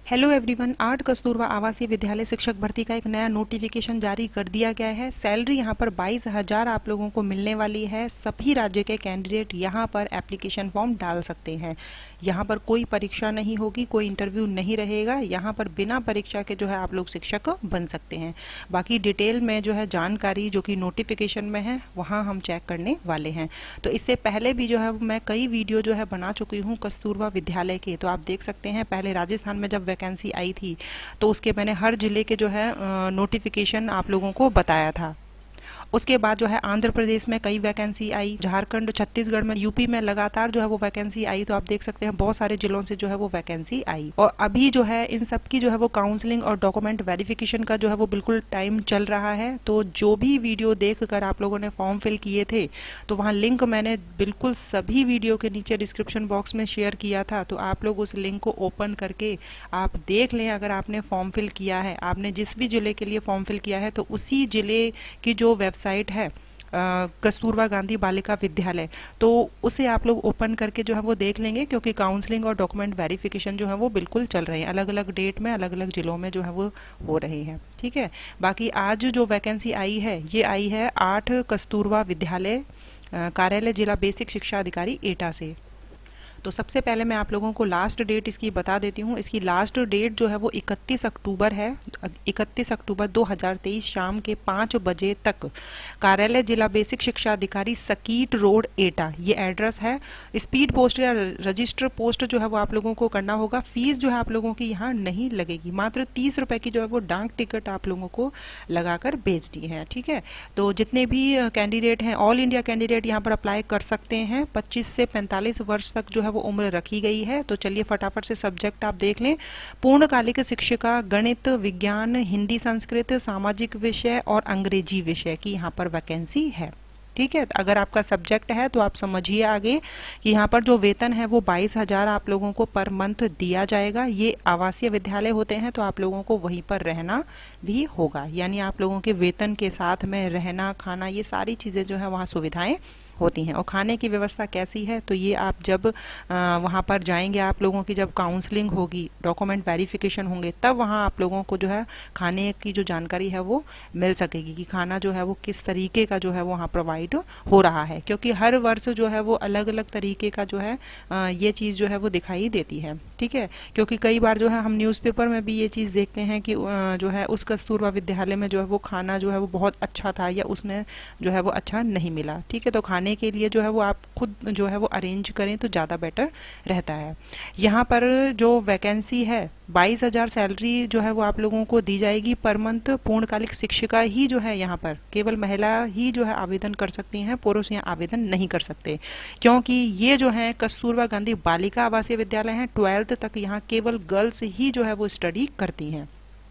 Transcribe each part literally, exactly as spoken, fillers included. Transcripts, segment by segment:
Hello everyone, आठ कस्तूरबा आवासीय विद्यालय शिक्षक भर्ती का एक नया नोटिफिकेशन जारी कर दिया गया है। सैलरी यहाँ पर बाईस हजार आप लोगों को मिलने वाली है। सभी राज्य के कैंडिडेट यहाँ पर एप्लीकेशन फॉर्म डाल सकते हैं। यहाँ पर कोई परीक्षा नहीं होगी, कोई इंटरव्यू नहीं रहेगा। यहाँ पर बिना परीक्षा के जो है आप लोग शिक्षक बन सकते हैं। बाकी डिटेल में जो है जानकारी जो कि नोटिफिकेशन में है वहाँ हम चेक करने वाले हैं। तो इससे पहले भी जो है मैं कई वीडियो जो है बना चुकी हूँ कस्तूरबा विद्यालय के, तो आप देख सकते हैं। पहले राजस्थान में जब वैकेंसी आई थी तो उसके मैंने हर जिले के जो है नोटिफिकेशन आप लोगों को बताया था। उसके बाद जो है आंध्र प्रदेश में कई वैकेंसी आई, झारखंड, छत्तीसगढ़ में, यूपी में लगातार जो है वो वैकेंसी आई। तो आप देख सकते हैं बहुत सारे जिलों से जो है वो वैकेंसी आई। और अभी जो है इन सब की जो है वो काउंसलिंग और डॉक्यूमेंट वेरिफिकेशन का जो है वो बिल्कुल टाइम चल रहा है। तो जो भी वीडियो देख कर आप लोगों ने फॉर्म फिल किए थे तो वहाँ लिंक मैंने बिल्कुल सभी वीडियो के नीचे डिस्क्रिप्शन बॉक्स में शेयर किया था। तो आप लोग उस लिंक को ओपन करके आप देख लें। अगर आपने फॉर्म फिल किया है, आपने जिस भी जिले के लिए फॉर्म फिल किया है, तो उसी जिले की जो वेबसाइट है कस्तूरबा गांधी बालिका विद्यालय, तो उसे आप लोग ओपन करके जो है वो देख लेंगे। क्योंकि काउंसलिंग और डॉक्यूमेंट वेरिफिकेशन जो है वो बिल्कुल चल रहे हैं, अलग अलग डेट में अलग अलग जिलों में जो है वो हो रही है। ठीक है, बाकी आज जो वैकेंसी आई है ये आई है आठ कस्तूरबा विद्यालय कार्यालय जिला बेसिक शिक्षा अधिकारी एटा से। तो सबसे पहले मैं आप लोगों को लास्ट डेट इसकी बता देती हूँ। इसकी लास्ट डेट जो है वो इकतीस अक्टूबर है। इकतीस अक्टूबर दो हज़ार तेईस शाम के पाँच बजे तक कार्यालय जिला बेसिक शिक्षा अधिकारी सकीट रोड एटा, ये एड्रेस है। स्पीड पोस्ट या रजिस्टर पोस्ट जो है वो आप लोगों को करना होगा। फीस जो है आप लोगों की यहाँ नहीं लगेगी, मात्र तीस रुपए की जो है वो डाक टिकट आप लोगों को लगाकर भेजनी है। ठीक है, तो जितने भी कैंडिडेट हैं, ऑल इंडिया कैंडिडेट यहाँ पर अप्लाई कर सकते हैं। पच्चीस से पैंतालीस वर्ष तक जो है वो उम्र रखी गई है। तो चलिए फटाफट से सब्जेक्ट आप देख लें। पूर्णकालिक शिक्षिका, गणित, विज्ञान, हिंदी, संस्कृत, सामाजिक विषय और अंग्रेजी विषय की यहाँ पर वैकेंसी है। ठीक है, अगर आपका सब्जेक्ट है तो आप समझिए आगे कि यहाँ पर जो वेतन है वो बाईस हजार आप लोगों को पर मंथ दिया जाएगा। ये आवासीय विद्यालय होते हैं तो आप लोगों को वहीं पर रहना भी होगा, यानी आप लोगों के वेतन के साथ में रहना, खाना, ये सारी चीजें जो है वहाँ सुविधाएं होती हैं। और खाने की व्यवस्था कैसी है तो ये आप जब आ, वहाँ पर जाएंगे, आप लोगों की जब काउंसलिंग होगी, डॉक्यूमेंट वेरिफिकेशन होंगे, तब वहाँ आप लोगों को जो है खाने की जो जानकारी है वो मिल सकेगी कि खाना जो है वो किस तरीके का जो है वहाँ प्रोवाइड हो रहा है। क्योंकि हर वर्ष जो है वो अलग अलग तरीके का जो है आ, ये चीज़ जो है वो दिखाई देती है। ठीक है, क्योंकि कई बार जो है हम न्यूज़पेपर में भी ये चीज़ देखते हैं कि आ, जो है उस कस्तूरबा विद्यालय में जो है वो खाना जो है वो बहुत अच्छा था या उसमें जो है वो अच्छा नहीं मिला। ठीक है, तो खाने के लिए जो है वो आप खुद जो है वो अरेंज करें तो ज़्यादा बेटर रहता है। यहाँ पर जो वैकेंसी है बाईस हजार सैलरी जो है वो आप लोगों को दी जाएगी पर मंथ। पूर्णकालिक शिक्षिका ही जो है यहाँ पर केवल महिला ही जो है आवेदन कर सकती हैं, पुरुष यहाँ आवेदन नहीं कर सकते। क्योंकि ये जो है कस्तूरबा गांधी बालिका आवासीय विद्यालय है, ट्वेल्थ तक यहाँ केवल गर्ल्स ही जो है वो स्टडी करती हैं।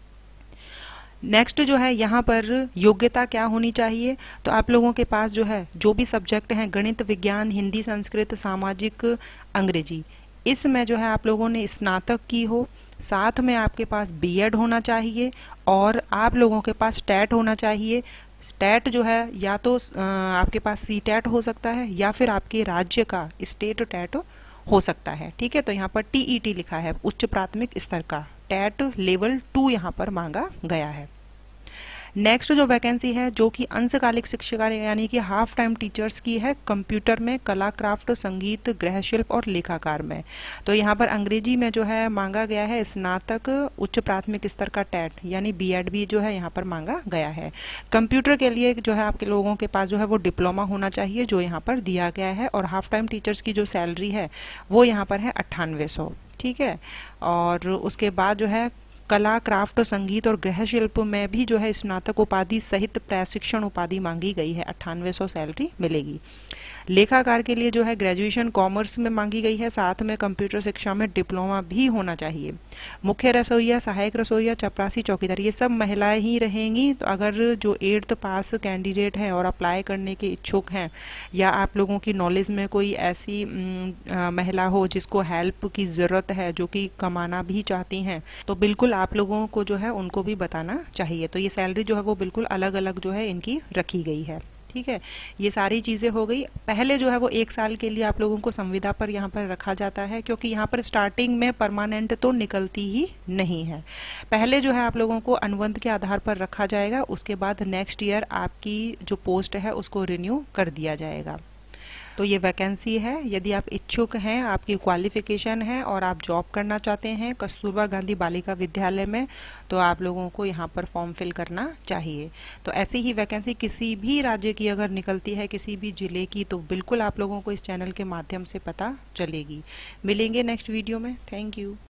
नेक्स्ट जो है यहाँ पर योग्यता क्या होनी चाहिए, तो आप लोगों के पास जो है जो भी सब्जेक्ट हैं, गणित, विज्ञान, हिंदी, संस्कृत, सामाजिक, अंग्रेजी, इसमें जो है आप लोगों ने स्नातक की हो, साथ में आपके पास बीएड होना चाहिए और आप लोगों के पास टेट होना चाहिए। टेट जो है या तो आपके पास सी टेट हो सकता है या फिर आपके राज्य का स्टेट टेट हो सकता है। ठीक है, तो यहाँ पर टीईटी लिखा है, उच्च प्राथमिक स्तर का टेट लेवल टू यहाँ पर मांगा गया है। नेक्स्ट जो वैकेंसी है जो कि अंशकालिक शिक्षिका यानी कि हाफ टाइम टीचर्स की है, कंप्यूटर में, कला, क्राफ्ट, संगीत, गृह शिल्प और लेखाकार में। तो यहाँ पर अंग्रेजी में जो है मांगा गया है स्नातक, उच्च प्राथमिक स्तर का टेट यानी बीएड भी जो है यहाँ पर मांगा गया है। कंप्यूटर के लिए जो है आपके लोगों के पास जो है वो डिप्लोमा होना चाहिए, जो यहाँ पर दिया गया है। और हाफ टाइम टीचर्स की जो सैलरी है वो यहाँ पर है अट्ठानवे सौ। ठीक है, और उसके बाद जो है कला, क्राफ्ट, संगीत और गृह शिल्प में भी जो है स्नातक उपाधि सहित प्रशिक्षण उपाधि मांगी गई है, अट्ठानवे सौ सैलरी मिलेगी। लेखाकार के लिए जो है ग्रेजुएशन कॉमर्स में मांगी गई है, साथ में कंप्यूटर शिक्षा में डिप्लोमा भी होना चाहिए। मुख्य रसोइया, सहायक रसोइया, चपरासी, चौकीदार, ये सब महिलाएं ही रहेंगी। तो अगर जो एट्थ पास कैंडिडेट हैं और अप्लाई करने के इच्छुक हैं या आप लोगों की नॉलेज में कोई ऐसी आ, महिला हो जिसको हेल्प की ज़रूरत है, जो कि कमाना भी चाहती हैं, तो बिल्कुल आप लोगों को जो है उनको भी बताना चाहिए। तो ये सैलरी जो है वो बिल्कुल अलग अलग जो है इनकी रखी गई है। ठीक है, ये सारी चीज़ें हो गई। पहले जो है वो एक साल के लिए आप लोगों को संविदा पर यहाँ पर रखा जाता है, क्योंकि यहाँ पर स्टार्टिंग में परमानेंट तो निकलती ही नहीं है। पहले जो है आप लोगों को अनुबंध के आधार पर रखा जाएगा, उसके बाद नेक्स्ट ईयर आपकी जो पोस्ट है उसको रिन्यू कर दिया जाएगा। तो ये वैकेंसी है, यदि आप इच्छुक हैं, आपकी क्वालिफिकेशन है और आप जॉब करना चाहते हैं कस्तूरबा गांधी बालिका विद्यालय में, तो आप लोगों को यहाँ पर फॉर्म फिल करना चाहिए। तो ऐसी ही वैकेंसी किसी भी राज्य की अगर निकलती है, किसी भी जिले की, तो बिल्कुल आप लोगों को इस चैनल के माध्यम से पता चलेगी। मिलेंगे नेक्स्ट वीडियो में। Thank you.